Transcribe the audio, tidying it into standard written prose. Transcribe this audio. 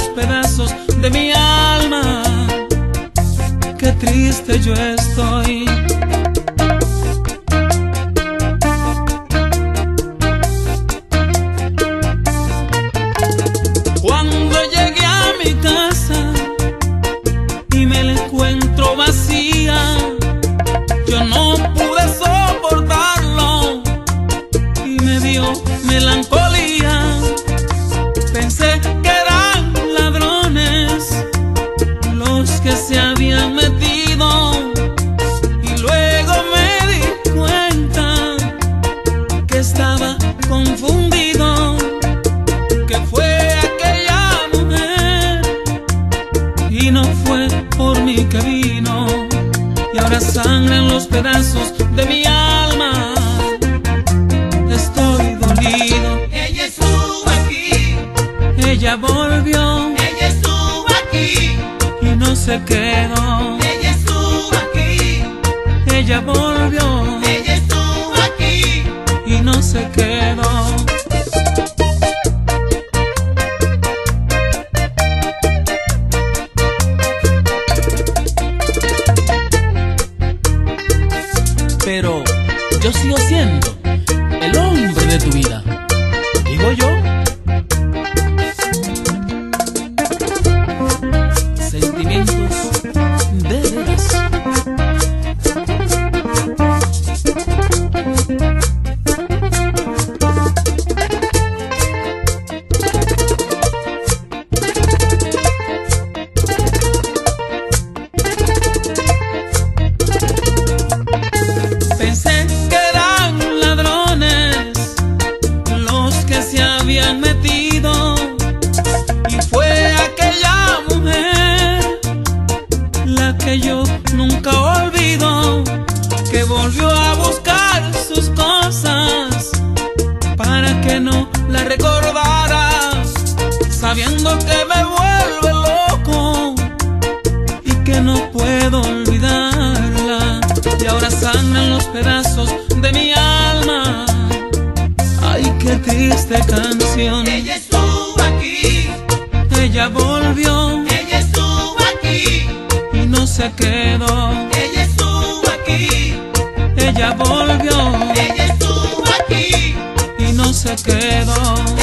los pedazos de mi alma. Qué triste yo estoy. Cuando llegué a mi casa y me la encuentro vacía, yo no pude soportarlo y me dio melancolía. Pensé que eran ladrones los que se habían metido, y luego me di cuenta que estaba confundido, que fue aquella mujer y no fue por mí que vino. Y ahora sangran los pedazos de mi alma. Estoy dolido. Ella estuvo aquí, Ella volvió ella estuvo aquí, y no se quedó. ella estuvo aquí, Ella volvió ella estuvo aquí. y no se quedó. Pero yo sigo siendo el hombre de tu vida, digo yo. Sentimientos de veras. Pensé que eran ladrones los que se habían metido, y fue aquella mujer la que yo nunca olvido, que volvió a buscar sus cosas para que no la recordara, sabiendo que me vuelve loco y que no puedo olvidarla. Y ahora sangran los pedazos de mi alma. Ay, qué triste canción. Ella estuvo aquí, Ella volvió ella estuvo aquí, y no se quedó. ella estuvo aquí, Ella volvió ella estuvo aquí, y no se quedó.